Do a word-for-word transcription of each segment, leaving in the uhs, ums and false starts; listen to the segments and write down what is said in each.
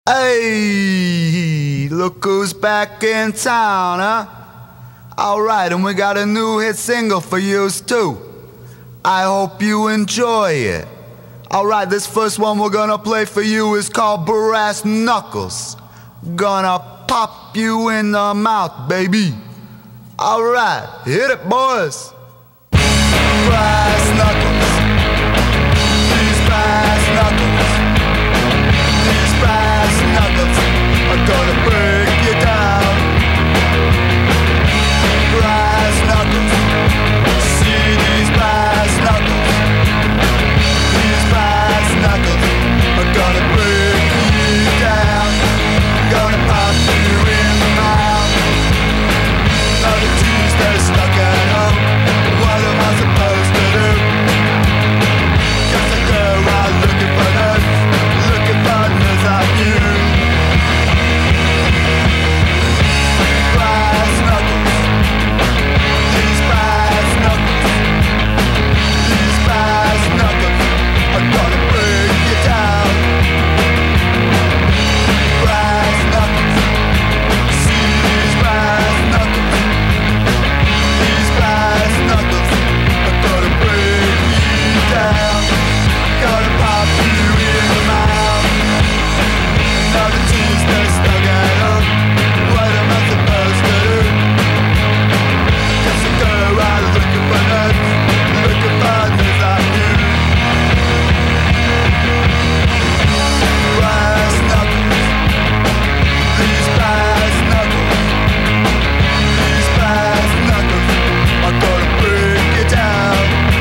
Hey, look who's back in town, huh? Alright, and we got a new hit single for yous too. I hope you enjoy it. Alright, this first one we're gonna play for you is called Brass Knuckles. Gonna pop you in the mouth, baby. Alright, hit it, boys. Brass knuckles. These brass knuckles. These brass knuckles are gonna break you down. Brass knuckles. See these brass knuckles. These brass knuckles are gonna break you down. Gonna pop you in the mouth. Another Tuesday stuck at home. What am I supposed to do? Just a girl out looking for nerds, looking for nerds like you. Brass knuckles. These brass knuckles. These brass knuckles are gonna break you down. Brass knuckles. See these brass knuckles. These brass knuckles are gonna break you down. Gonna pop you in the mouth. Another Tuesday stuck at home. What am I supposed to do? Just a girl out looking for nerds, looking for nerds like you. Brass knuckles. These brass knuckles. These brass knuckles are gonna break you down.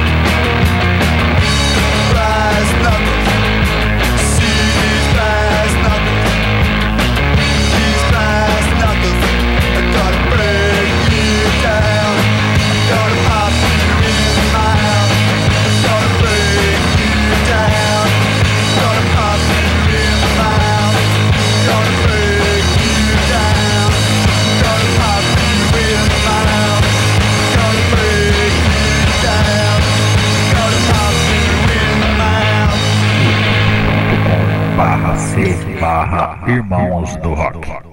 Brass knuckles. See these brass knuckles. These brass knuckles are gonna break you down. Gonna pop you in the mouth. Gonna break you down. Gonna pop you in the mouth. Gonna break you down. Gonna pop you in the mouth. Gonna break you down. Gonna pop you in the mouth. barra C barra Irmãos do Rock.